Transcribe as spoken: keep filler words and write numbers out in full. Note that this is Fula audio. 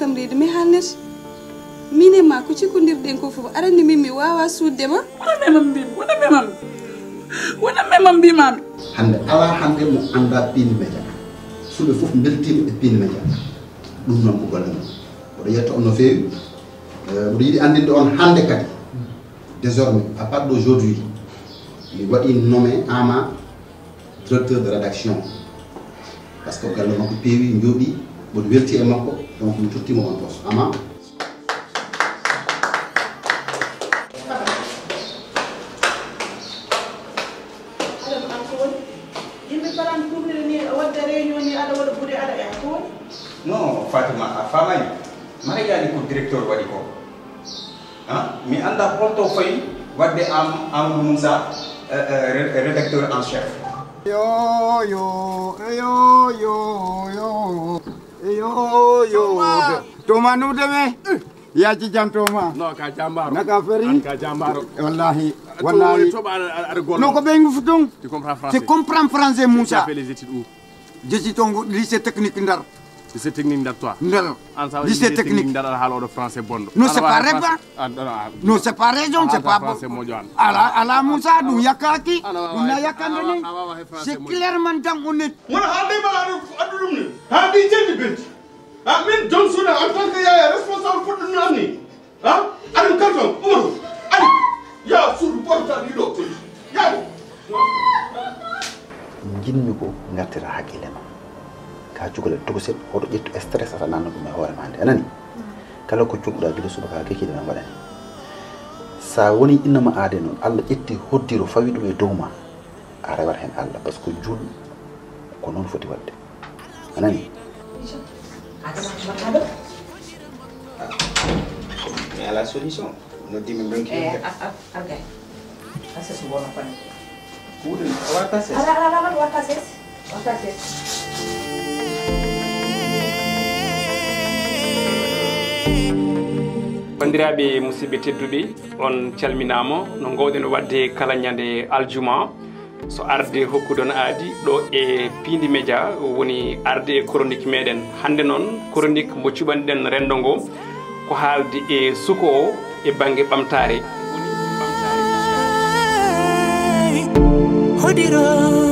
kam reedi mi haalnet mine ma ko cikkodirɗen ko fof arani min mi wawa suuddema wona memam mbimi wona memam wona memam mbimami hande ala hande mo anda Pini Media suɓe fof beltima e Pini Media ɗum noon ko golle mum oɗo yetto on no feewi oɗo yiiɗi andinde on hande kadi désormais à partir d'aujourd'hui mi waɗi nommé Ama directeur de rédaction parce que galle makko peewi jooɗi mboɗo welti e makko donc mi tottimo on poste Ama non Fatima a famani mara yaani ko directeur waɗi ko ah mi anda holto fayi wadde am Amadou Moussa rédacteur en chef yo yo yo yo yo yo yo toma nu deme ya ci jam toma no ka jambaro naka feri ka jambaro wallahi wallahi non ko be ngu futung tu comprends français tu comprends français Moussa tu fais les études où je suis ton lycée technique Ndar lycée technique Ndar toi Ndar lycée technique Ndar halo de français bondo non c'est pas répa non c'est pas raison c'est pas bon ala ala Moussa du yakaki na yakande ni c'est clairement dans on est mon hande ma adulum ni hande jendi bent ah min Johnson en tant que yaya responsable pour nous amni ah alim karton oumou ali ya sur porta ni do ya jinmi ko ngartira hakkille ma ka cugale togoset oto ƴettu stress ata nanno ɗum e hoore ma nde anani kala ko cuɓɗa gila subaka kekkide ma mbaɗani sa woni innama aade noon Allah ƴetti hoddiro fawi ɗum e dow ma a rewat hen Allah par ce que jul ko noon foti wadde anani mais à la solution no dimi banki eh argay ases bona pani kuɗen warta ses ala ala ala warta ses warta ses bandiraɓe musidɓe tedduɓe on calminama no gowɗen wadde kala ñande aljuma so arde hokkudon aadi ɗo e Pini Media woni arde e chronique meɗen hande noon chronique mo cuɓaniɗen rendo ngo ko haalde e suko o e banggue ɓamtare Hodiro